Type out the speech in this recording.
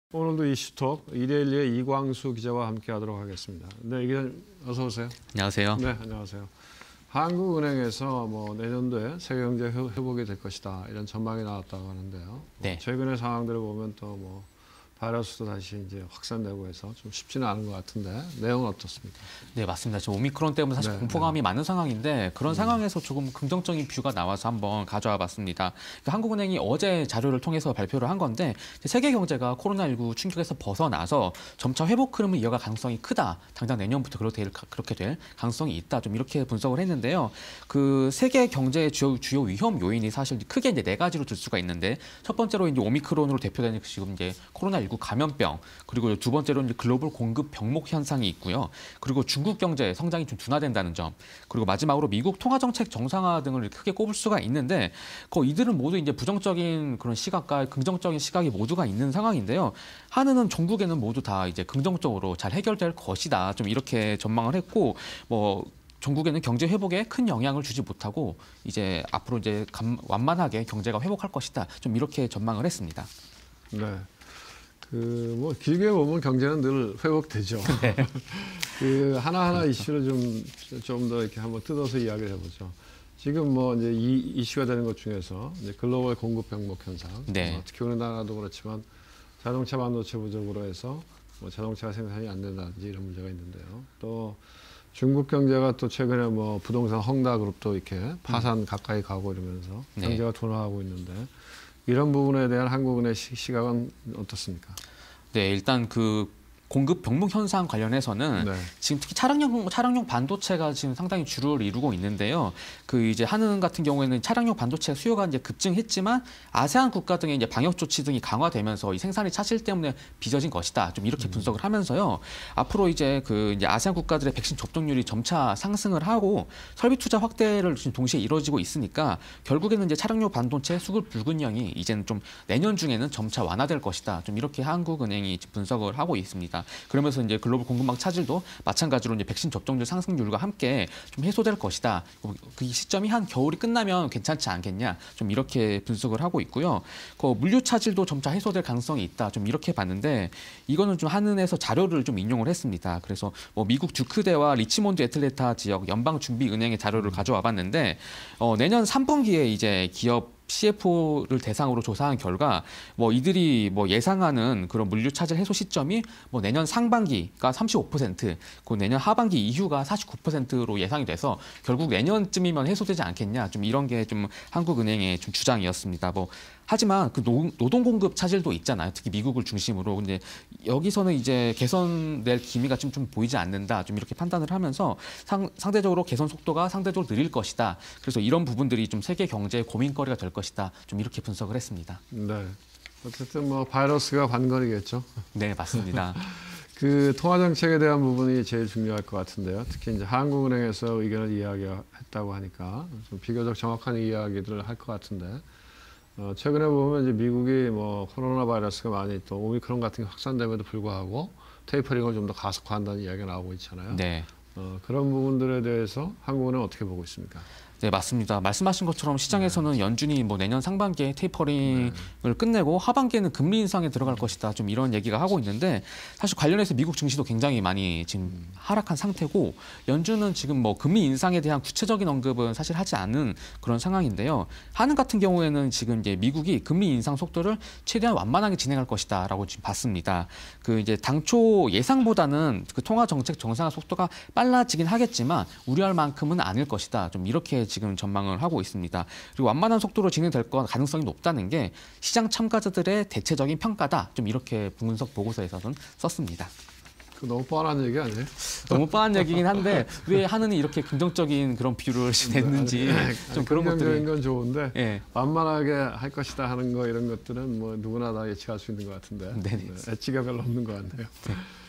오늘도 이슈톡 이데일리의 이광수 기자와 함께하도록 하겠습니다. 네, 이게 어서 오세요. 안녕하세요. 네, 안녕하세요. 한국은행에서 내년도에 세계경제 회복이 될 것이다 이런 전망이 나왔다고 하는데요. 네. 최근의 상황들을 보면 또 바이러스도 다시 이제 확산되고 해서 좀 쉽지는 않은 것 같은데 내용은 어떻습니까? 네, 맞습니다. 지금 오미크론 때문에 사실 네, 공포감이 많은 상황인데 그런 상황에서 조금 긍정적인 뷰가 나와서 한번 가져와 봤습니다. 그러니까 한국은행이 어제 자료를 통해서 발표를 한 건데 세계 경제가 코로나19 충격에서 벗어나서 점차 회복 흐름을 이어갈 가능성이 크다. 당장 내년부터 그렇게 될 가능성이 있다. 좀 이렇게 분석을 했는데요. 그 세계 경제의 주요 위험 요인이 사실 크게 이제 네 가지로 들 수가 있는데 첫 번째로 이제 오미크론으로 대표되는 지금 이제 코로나19 감염병, 그리고 두 번째로 이제 글로벌 공급 병목 현상이 있고요. 그리고 중국 경제 성장이 좀 둔화된다는 점, 그리고 마지막으로 미국 통화 정책 정상화 등을 크게 꼽을 수가 있는데, 이들은 모두 이제 부정적인 그런 시각과 긍정적인 시각이 모두가 있는 상황인데요. 한은은 전국에는 모두 다 이제 긍정적으로 잘 해결될 것이다. 좀 이렇게 전망을 했고, 전국에는 경제 회복에 큰 영향을 주지 못하고 이제 앞으로 이제 완만하게 경제가 회복할 것이다. 좀 이렇게 전망을 했습니다. 네. 길게 보면 경제는 늘 회복되죠. 네. 하나하나 이슈를 좀 더 이렇게 한번 뜯어서 이야기를 해보죠. 지금 이제 이 이슈가 되는 것 중에서 이제 글로벌 공급 병목 현상. 네. 특히 우리나라도 그렇지만 자동차 반도체 부족으로 해서 자동차 생산이 안 된다든지 이런 문제가 있는데요. 또 중국 경제가 또 최근에 부동산 헝다그룹도 이렇게 파산 가까이 가고 이러면서 경제가 둔화하고 있는데 이런 부분에 대한 한국은행의 시각은 어떻습니까? 네, 일단 공급 병목 현상 관련해서는 지금 특히 차량용 반도체가 지금 상당히 주를 이루고 있는데요. 이제 한은 같은 경우에는 차량용 반도체 수요가 이제 급증했지만 아세안 국가 등의 이제 방역 조치 등이 강화되면서 이 생산의 차질 때문에 빚어진 것이다. 좀 이렇게 분석을 하면서요. 앞으로 이제 이제 아세안 국가들의 백신 접종률이 점차 상승을 하고 설비 투자 확대를 지금 동시에 이루어지고 있으니까 결국에는 이제 차량용 반도체 수급 불균형이 이제는 좀 내년 중에는 점차 완화될 것이다. 좀 이렇게 한국은행이 분석을 하고 있습니다. 그러면서 이제 글로벌 공급망 차질도 마찬가지로 이제 백신 접종률 상승률과 함께 좀 해소될 것이다. 그 시점이 한 겨울이 끝나면 괜찮지 않겠냐. 좀 이렇게 분석을 하고 있고요. 물류 차질도 점차 해소될 가능성이 있다. 좀 이렇게 봤는데 이거는 좀 한은에서 자료를 좀 인용을 했습니다. 그래서 미국 듀크대와 리치몬드 애틀랜타 지역 연방준비은행의 자료를 가져와 봤는데 내년 3분기에 이제 기업 CFO를 대상으로 조사한 결과 이들이 예상하는 그런 물류 차질 해소 시점이 내년 상반기가 35%, 내년 하반기 이후가 49%로 예상이 돼서 결국 내년쯤이면 해소되지 않겠냐. 좀 이런 게 좀 한국은행의 좀 주장이었습니다. 하지만 노동 공급 차질도 있잖아요. 특히 미국을 중심으로. 근데 여기서는 이제 개선될 기미가 좀 보이지 않는다. 좀 이렇게 판단을 하면서 상대적으로 개선 속도가 상대적으로 느릴 것이다. 그래서 이런 부분들이 좀 세계 경제의 고민거리가 될 것이다. 좀 이렇게 분석을 했습니다. 네. 어쨌든 바이러스가 관건이겠죠. 네, 맞습니다. 통화 정책에 대한 부분이 제일 중요할 것 같은데요. 특히 이제 한국은행에서 의견을 이야기했다고 하니까 좀 비교적 정확한 이야기들을 할 것 같은데. 최근에 보면 이제 미국이 코로나 바이러스가 많이 또 오미크론 같은 게 확산됨에도 불구하고 테이퍼링을 좀 더 가속화한다는 이야기가 나오고 있잖아요. 네. 그런 부분들에 대해서 한국은행은 어떻게 보고 있습니까? 네, 맞습니다. 말씀하신 것처럼 시장에서는 연준이 내년 상반기에 테이퍼링을 끝내고 하반기에는 금리 인상에 들어갈 것이다. 좀 이런 얘기가 하고 있는데 사실 관련해서 미국 증시도 굉장히 많이 지금 하락한 상태고 연준은 지금 금리 인상에 대한 구체적인 언급은 사실 하지 않은 그런 상황인데요. 한은 같은 경우에는 지금 이제 미국이 금리 인상 속도를 최대한 완만하게 진행할 것이다라고 지금 봤습니다. 이제 당초 예상보다는 통화 정책 정상화 속도가 빨라지긴 하겠지만 우려할 만큼은 아닐 것이다. 좀 이렇게 지금 전망을 하고 있습니다. 그리고 완만한 속도로 진행될 가능성이 높다는 게 시장 참가자들의 대체적인 평가다. 좀 이렇게 분석 보고서에서는 썼습니다. 너무 뻔한 얘기 아니에요? 너무 뻔한 얘기긴 한데 왜 한은이 이렇게 긍정적인 그런 비유를 냈는지 좀 그런 것들이. 긍정적인 건 좋은데 네. 완만하게 할 것이다 하는 거 이런 것들은 누구나 다 예측할 수 있는 것 같은데 예측가 별로 없는 것 같네요. 네.